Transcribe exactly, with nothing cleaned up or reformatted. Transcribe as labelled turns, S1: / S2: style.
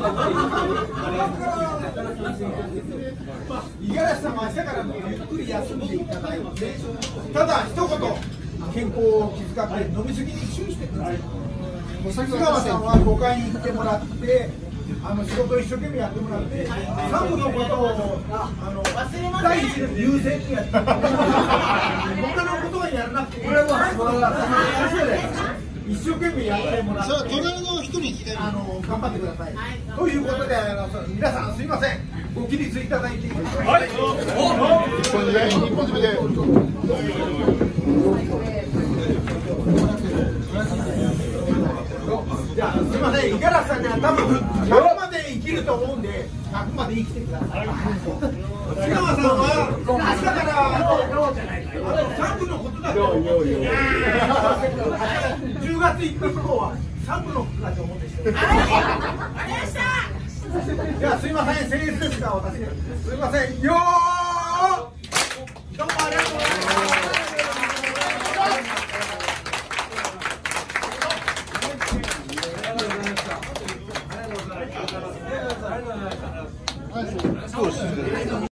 S1: 五十嵐さんも明日からもゆっくり休んでいただいて、ただ一言健康を気遣って飲み過ぎに注意してください。須川さんはごかいに行ってもらって、あの仕事を一生懸命やってもらって、サブのことをあの第一で優先にやって、他のことはやらなくて、これは一生懸命やってもらって、
S2: 隣の人に聞かれる
S1: あの頑張ってください。ということで、あの皆さんすいません、ご起立いただいて。はい。
S2: 一本締め、一本締めで。
S1: じゃあすみません、五十嵐さんには多分ひゃくまで生きると思うんで、ひゃくまで生きてください。須川さんは明日からさんぶのことだと、じゅうがついつか以降はさんぶのことだと思ってしてください。じゃあすみません、僭越ですが私すみませんよー。